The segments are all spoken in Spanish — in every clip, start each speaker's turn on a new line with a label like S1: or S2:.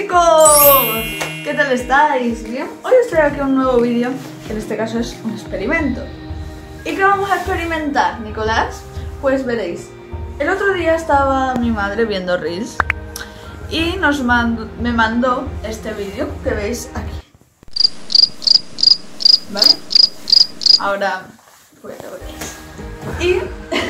S1: chicos, ¿qué tal estáis? ¿Bien? Hoy os traigo aquí un nuevo vídeo, que en este caso es un experimento. ¿Y qué vamos a experimentar, Nicolás? Pues veréis, el otro día estaba mi madre viendo Reels y me mandó este vídeo que veis aquí. ¿Vale? Ahora, pues lo veréis. Y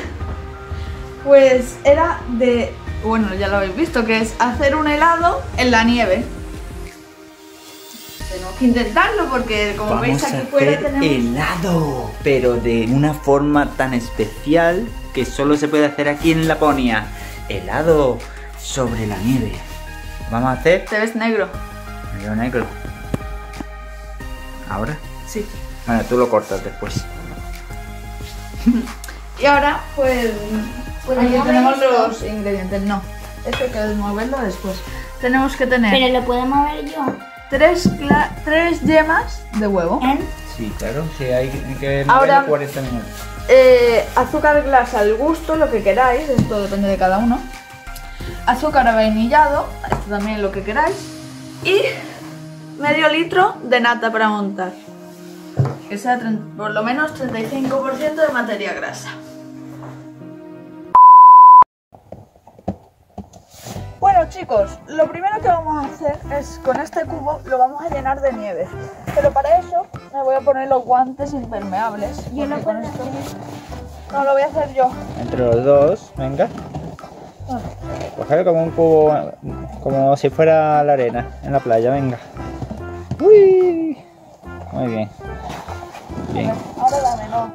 S1: pues era de... Bueno, ya lo habéis visto, que es hacer un helado en la nieve. Tenemos que intentarlo porque, como veis aquí fuera tenemos...
S2: helado, pero de una forma tan especial que solo se puede hacer aquí en Laponia. Helado sobre la nieve. Vamos a hacer...
S1: Te ves negro.
S2: Me veo negro. ¿Ahora?
S1: Sí.
S2: Bueno, tú lo cortas después.
S1: Y ahora, pues aquí tenemos los ingredientes. No, esto hay que moverlo después. Tenemos que tener...
S3: Pero lo puedo mover yo.
S1: tres yemas de huevo.
S2: Sí, claro, sí, hay que
S1: ahora,
S2: 40 minutos.
S1: Azúcar glass al gusto, lo que queráis, esto depende de cada uno. Azúcar avainillado, esto también lo que queráis. Y medio litro de nata para montar. Que sea por lo menos 35% de materia grasa. Bueno chicos, lo primero que vamos a hacer es, con este cubo lo vamos a llenar de nieve. Pero para eso me voy a poner los guantes impermeables.
S3: Yo lo puedo hacer.
S1: No, lo voy a hacer yo.
S2: Entre los dos, venga. Cógelo como un cubo, como si fuera la arena en la playa, venga. Uy. Muy bien. Bien.
S1: Ahora dame, no.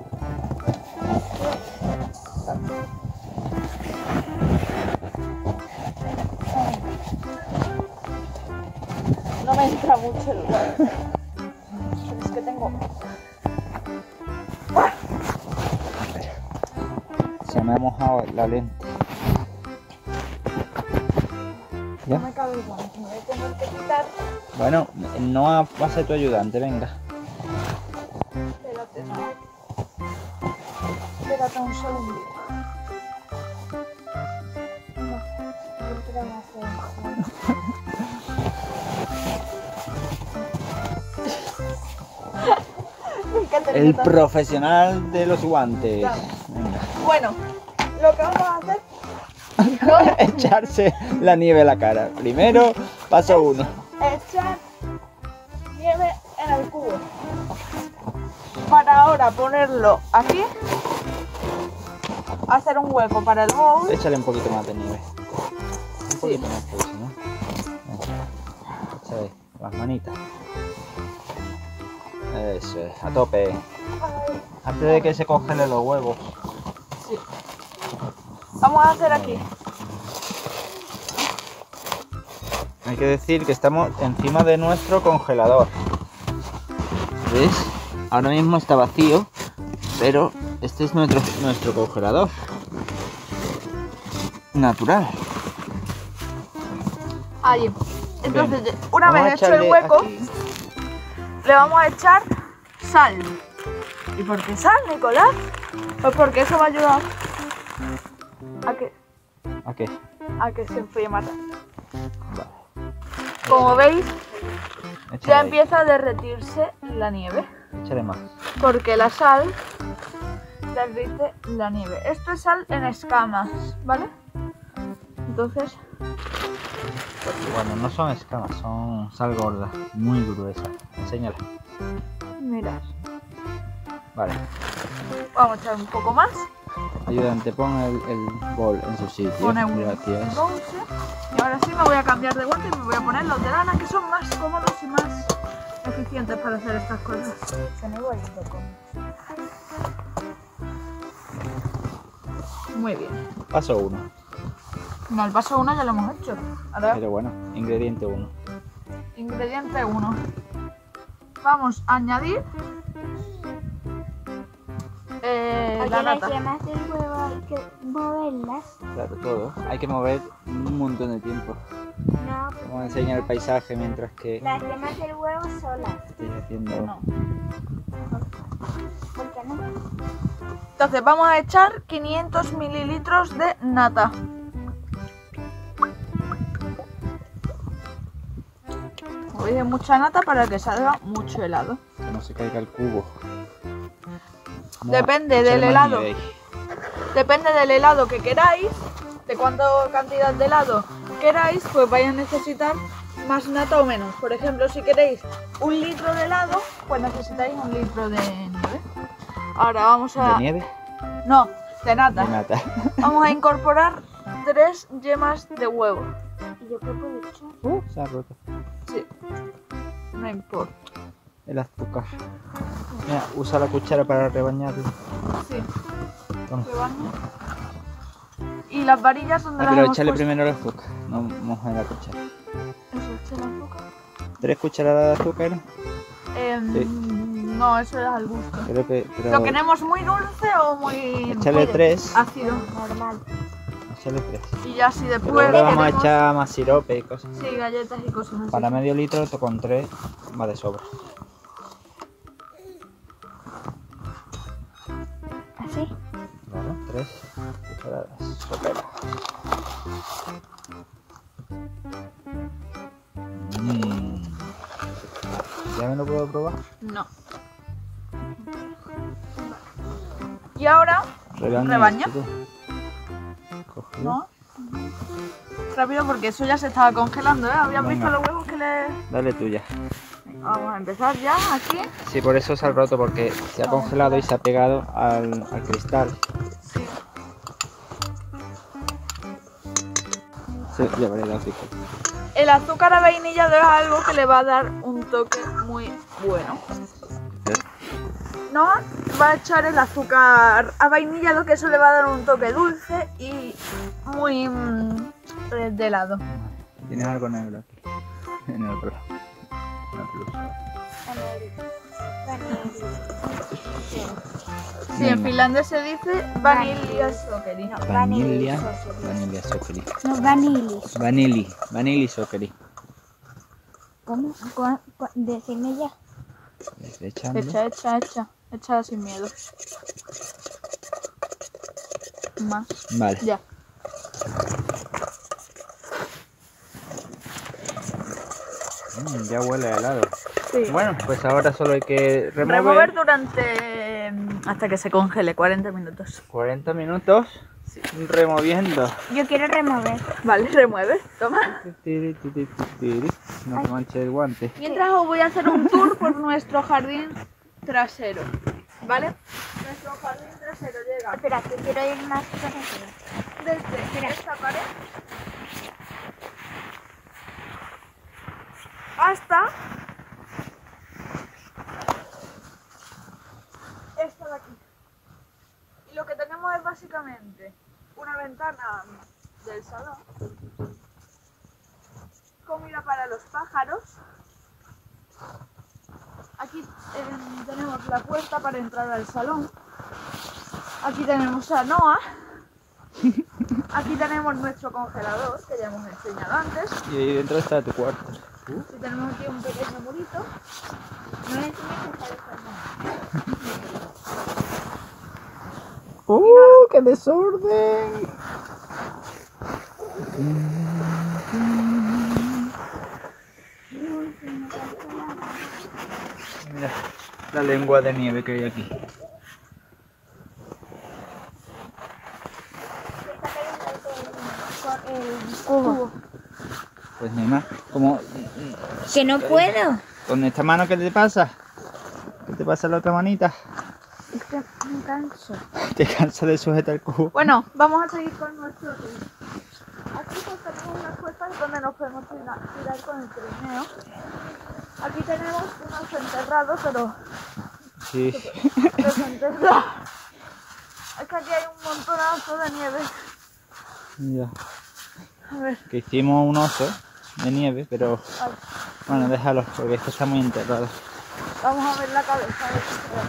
S1: No me entra mucho el huevo. Es que tengo...
S2: Se me ha mojado la lente. ¿Ya?
S1: No me cabe el guante, me voy a tener que quitar.
S2: Bueno, no va a ser tu ayudante, venga.
S1: Espérate, no. Espérate un segundo. No, siempre me hace...
S2: El profesional de los guantes. Venga.
S1: Bueno, lo que vamos a hacer...
S2: Echarse la nieve a la cara. Primero, paso 1.
S1: Echar nieve en el cubo. Para ahora ponerlo aquí. Hacer un hueco para el bowl.
S2: Échale un poquito más de nieve. Un poquito más, pues, ¿no? Échale las manitas. Eso es, a tope. Antes de que se congelen los huevos.
S1: Sí. Vamos a hacer aquí.
S2: Hay que decir que estamos encima de nuestro congelador. ¿Ves? Ahora mismo está vacío, pero este es nuestro congelador natural.
S1: Ahí. Entonces,
S2: Bien.
S1: una
S2: Vamos a
S1: vez hecho el
S2: echarle
S1: hueco,
S2: aquí.
S1: le vamos a echar sal. ¿Y por qué sal, Nicolás? Pues porque eso va a ayudar
S2: ¿A qué?
S1: a que se enfríe más rápido.
S2: Vale.
S1: Como veis,
S2: Échale
S1: ya
S2: ahí.
S1: empieza a derretirse la nieve.
S2: Échale más.
S1: Porque la sal derrite la nieve. Esto es sal en escamas, ¿vale? Entonces...
S2: Bueno, no son escamas, son sal gorda, muy gruesa. Enséñala.
S1: Mirad.
S2: Vale.
S1: Vamos a echar un poco más.
S2: Ayudante, pon el bol en su sitio.
S1: Pone un
S2: Gracias.
S1: bronce. Y ahora sí me voy a cambiar de guante y me voy a poner los de lana, que son más cómodos y más eficientes para hacer estas cosas. Son igualitos Muy bien.
S2: Paso 1.
S1: No, el paso 1 ya lo hemos hecho. Ahora,
S2: Pero bueno, ingrediente 1.
S1: ingrediente 1. Vamos a añadir la
S3: Porque
S1: nata.
S3: las yemas del huevo hay que moverlas.
S2: Claro, todo. Hay que mover un montón de tiempo.
S3: No,
S2: Vamos a enseñar el paisaje mientras que
S3: las yemas del huevo solas.
S2: estoy haciendo...
S1: No.
S3: ¿Por qué no?
S1: Entonces vamos a echar 500 mililitros de nata. como veis, mucha nata para que salga mucho helado.
S2: Que no se caiga el cubo.
S1: Depende del helado. Depende del helado que queráis, de cuánta cantidad de helado queráis, pues vais a necesitar más nata o menos. Por ejemplo, si queréis 1 litro de helado, pues necesitáis 1 litro de nieve. Ahora vamos a...
S2: ¿De nieve?
S1: No, de nata.
S2: De nata.
S1: Vamos a incorporar 3 yemas de huevo.
S3: ¿Y yo qué puedo echar?
S2: Se ha roto.
S1: Sí, no importa.
S2: El azúcar. Mira, usa la cuchara para rebañarlo.
S1: Sí,
S2: Toma.
S1: rebaño. Y las varillas donde las
S2: Pero
S1: hemos
S2: échale
S1: puesto.
S2: primero el azúcar. No mojes la cuchara.
S1: Eso, echa el azúcar.
S2: 3 cucharadas de azúcar. Sí.
S1: No, eso es al gusto.
S2: Creo que. Pero
S1: ¿Lo queremos muy dulce o muy
S2: échale 3.
S1: ácido?
S3: Normal.
S2: Échale 3.
S1: Y ya si
S2: Pero
S1: después
S2: ahora vamos a
S1: queremos...
S2: echar más sirope y cosas.
S1: Sí, galletas y cosas así.
S2: Para medio litro con 3 va de sobra.
S3: ¿Así?
S2: Claro, 3 cucharadas soperas. ¿Ya me lo puedo probar?
S1: No. Y ahora, rebaña.
S2: esto, tú. Coge.
S1: ¿no? Rápido porque eso ya se estaba congelando, ¿eh? ¿Habían visto
S2: Venga.
S1: los huevos que le...?
S2: Dale tuya.
S1: Vamos a empezar ya aquí.
S2: Sí, por eso se ha roto, porque se ha congelado y se ha pegado al cristal.
S1: Sí.
S2: Sí, ya veré el azúcar.
S1: El azúcar avainillado es algo que le va a dar un toque muy bueno. No, va a echar el azúcar avainillado, que eso le va a dar un toque dulce y muy de helado.
S2: Tienes algo negro aquí. En el otro lado.
S1: Sí, en finlandés se dice vanilla sokeri.
S2: Vanilla. Vanilla sokeri.
S3: No, vanilis.
S2: Vanilli sokeri.
S3: ¿Cómo? Decime ya.
S2: Le estoy echando.
S1: Echa sin miedo. Más.
S2: Vale.
S1: Ya.
S2: Ya huele a helado.
S1: Sí.
S2: Bueno, pues ahora solo hay que
S1: Remover durante... hasta que se congele, 40 minutos.
S2: 40 minutos removiendo.
S3: Yo quiero remover.
S1: Vale, remueve, toma.
S2: No te manches el guante.
S1: Mientras os voy a hacer un tour por nuestro jardín trasero, ¿vale? Nuestro jardín trasero llega
S3: Espera, que quiero ir más por aquí.
S1: desde esta pared hasta esta de aquí. Y lo que tenemos es básicamente una ventana del salón, comida para los pájaros. Aquí tenemos la puerta para entrar al salón. Aquí tenemos a Noah. Aquí tenemos nuestro congelador, que ya hemos enseñado antes.
S2: Y ahí dentro está tu cuarto.
S1: Y tenemos aquí un pequeño murito.
S3: No es mi casa.
S2: ¡Qué desorden! Mira la lengua de nieve que hay aquí.
S3: El cubo.
S2: Pues ni más. Como
S3: Que no puedo.
S2: con esta mano, ¿qué te pasa? ¿Qué te pasa la otra manita?
S3: Es que me canso.
S2: Te cansas de sujetar el cubo.
S1: Bueno, vamos a seguir con nuestro tour. Aquí pues tenemos unas puertas donde nos podemos tirar con el trineo. Aquí tenemos unos enterrados, pero
S2: Sí.
S1: desenterrados. Es que aquí hay un montonazo de nieve.
S2: Ya.
S1: A ver,
S2: Que hicimos un oso de nieve, pero
S1: ay,
S2: bueno, déjalo, porque esto está muy enterrado.
S1: vamos a ver la cabeza. A ver si se ve.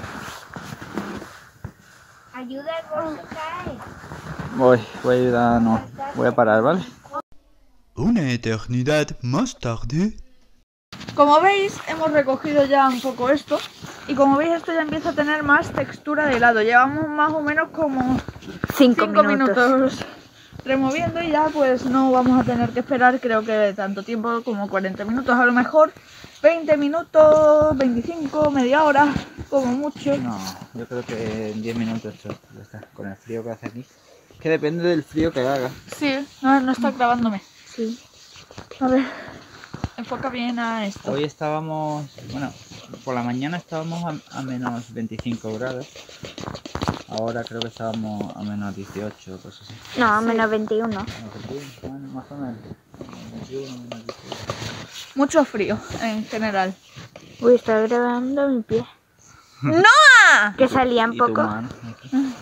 S3: Ayuda, el bolso cae.
S2: Voy a ayudar, no. Voy a parar, ¿vale?
S4: Una eternidad más tarde.
S1: Como veis, hemos recogido ya un poco esto. Y como veis, esto ya empieza a tener más textura de helado. Llevamos más o menos como 5 minutos removiendo y ya pues no vamos a tener que esperar, creo que tanto tiempo como 40 minutos, a lo mejor 20 minutos, 25, media hora, como mucho.
S2: No, yo creo que en 10 minutos esto ya está, con el frío que hace aquí. Que depende del frío que haga.
S1: Sí, no está grabándome.
S3: Sí.
S1: A ver, enfoca bien a esto.
S2: Hoy estábamos, bueno, por la mañana estábamos a menos 25 grados. Ahora creo que estábamos a menos 18 o cosas así.
S3: No, a menos 21.
S2: Menos 21, bueno, más o menos. Menos 21, menos 18.
S1: Mucho frío en general.
S3: Uy, está grabando mi pie.
S1: ¡No!
S3: Que salía un
S2: Y tu
S3: poco.
S2: mano, aquí.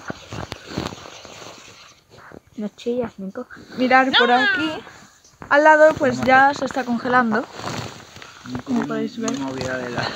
S3: No chillas, Nico.
S1: Mirar por aquí. Al lado pues ya se está congelando. Como podéis ver.
S2: Movida de la...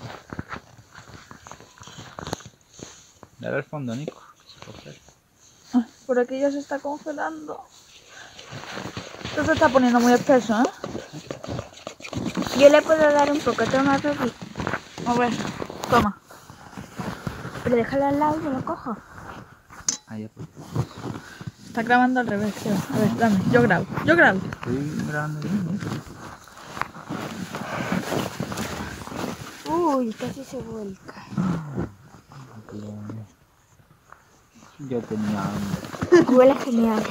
S2: Dale al fondo, Nico.
S1: Por aquí ya se está congelando. Esto se está poniendo muy espeso, ¿eh?
S3: Yo le puedo dar un poco, toma, papi.
S1: A ver, toma.
S3: Pero déjalo al lado y yo lo cojo.
S2: Ahí, pues.
S1: Está grabando al revés, creo. A ver, dame, yo grabo. Yo grabo.
S2: Estoy grabando bien,
S3: Uy, casi se vuelca.
S2: Yo tenía hambre.
S3: Huele genial.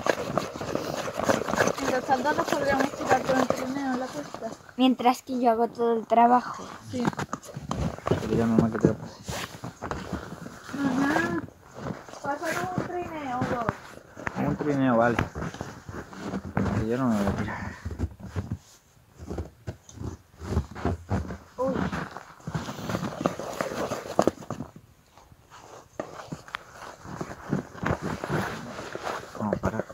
S1: Mientras tanto nos podríamos tirar por el trineo en la costa.
S3: Mientras que yo hago todo el trabajo.
S1: Sí.
S2: Dile a mamá que te lo pase.
S1: Ajá. Pásanos un trineo, dos.
S2: Un trineo, vale. Que yo no me voy a tirar.
S3: Uy.
S2: Vamos a parar.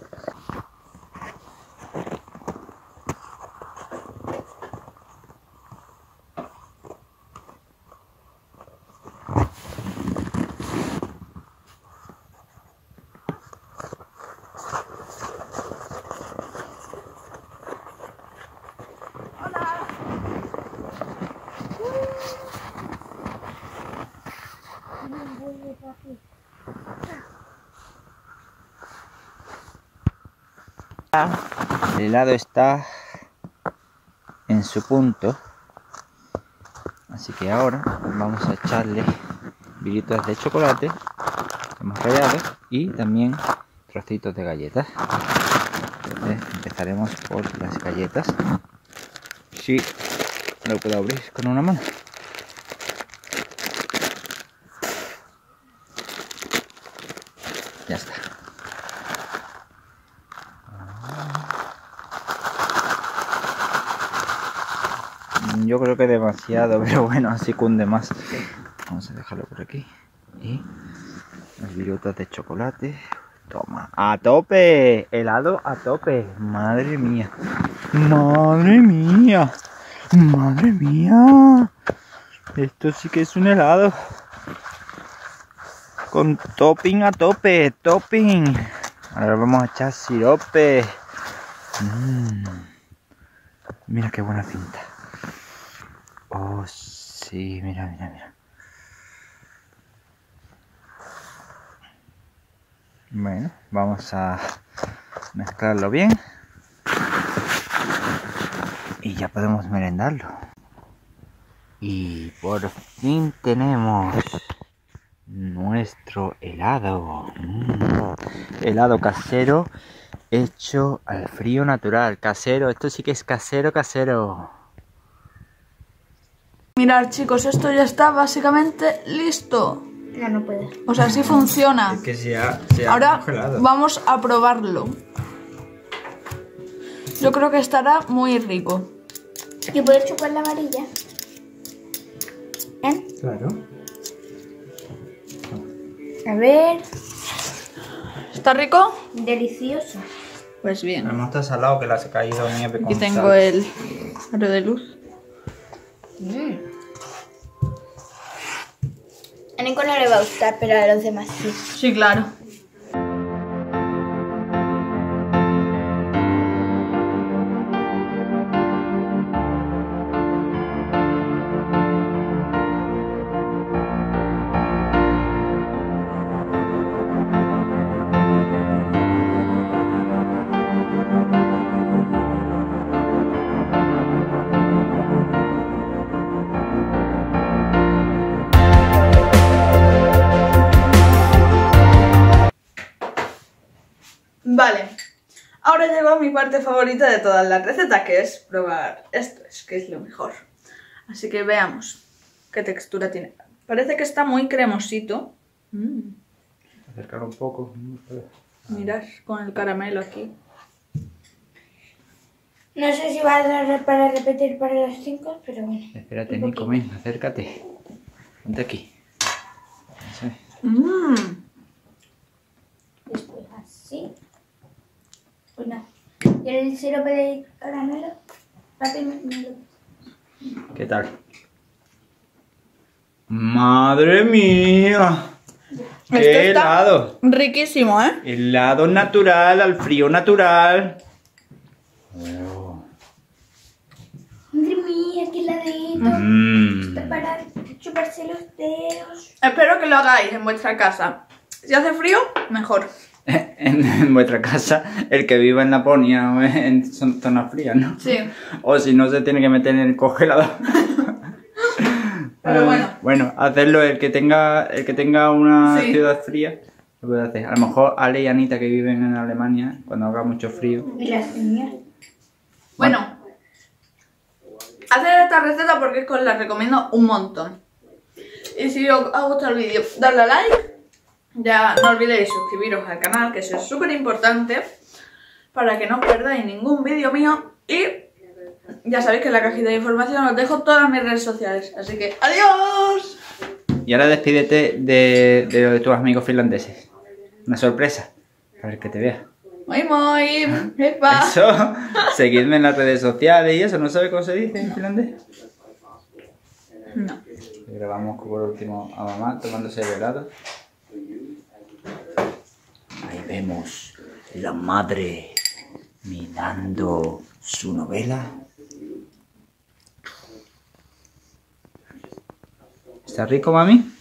S2: El helado está en su punto, así que ahora vamos a echarle viritos de chocolate que hemos rallado y también trocitos de galletas. Entonces empezaremos por las galletas. Sí, lo puedo abrir con una mano. Ya está. Yo creo que demasiado, pero bueno, así cunde más. Vamos a dejarlo por aquí. Y las virutas de chocolate. Toma, a tope, helado a tope. Madre mía. Madre mía. Madre mía. Esto sí que es un helado. Con topping a tope, topping. Ahora vamos a echar sirope. Mira qué buena cinta. Oh, sí, mira, mira, mira. Bueno, vamos a mezclarlo bien. Y ya podemos merendarlo. Y por fin tenemos nuestro helado. Helado casero hecho al frío natural. Casero, esto sí que es casero, casero.
S1: Mirad, chicos, esto ya está básicamente listo.
S3: No, no puedo.
S1: O sea, así funciona.
S2: Es que se ha
S1: Ahora
S2: congelado.
S1: vamos a probarlo. Yo creo que estará muy rico.
S3: ¿Y puedes chupar la varilla? ¿Eh?
S2: Claro.
S3: A ver.
S1: ¿Está rico?
S3: Delicioso.
S1: Pues bien.
S2: El monte salado que le ha caído nieve con
S1: Aquí tengo
S2: sal.
S1: el aro de luz.
S3: A Nico no le va a gustar, pero a los demás sí.
S1: Sí, claro. ahora llegó mi parte favorita de todas las recetas, que es probar esto, que es lo mejor. Así que veamos qué textura tiene. Parece que está muy cremosito.
S2: Acercar un poco.
S1: Mirad, con el caramelo aquí.
S3: No sé si va a dar para repetir para las 5, pero bueno.
S2: Espérate, Nico, ven, acércate. Ponte aquí. Eso es.
S3: Después así. Una. ¿Y el sirope de caramelo? Papi, me lo...
S2: ¿Qué tal? ¡Madre mía!
S1: Esto
S2: ¡Qué
S1: está
S2: helado!
S1: riquísimo, ¿eh?
S2: Helado natural, al frío natural.
S3: Madre mía, qué heladito. Está para chuparse los dedos.
S1: Espero que lo hagáis en vuestra casa. Si hace frío, mejor.
S2: En vuestra casa, el que viva en Laponia o en zonas frías, ¿no?
S1: Sí.
S2: O si no, se tiene que meter en el congelador.
S1: Pero bueno.
S2: Bueno, hacerlo el que tenga una
S1: Sí.
S2: ciudad fría, lo puede hacer. A lo mejor Ale y Anita, que viven en Alemania, cuando haga mucho frío.
S3: Y las señoras.
S1: Bueno, hacer esta receta porque os la recomiendo un montón. Y si os ha gustado el vídeo, darle a like. Ya no olvidéis suscribiros al canal, que eso es súper importante, para que no os perdáis ningún vídeo mío. Y ya sabéis que en la cajita de información os dejo todas mis redes sociales. Así que ¡adiós!
S2: Y ahora despídete de tus amigos finlandeses. Una sorpresa, para el que te vea.
S1: ¡Moi moi! ¡Epa!
S2: Eso, seguidme en las redes sociales y eso, ¿no sabes cómo se dice en finlandés?
S1: No.
S2: Y grabamos por último a mamá tomándose el helado. Ahí vemos la madre mirando su novela. ¿Está rico, mami?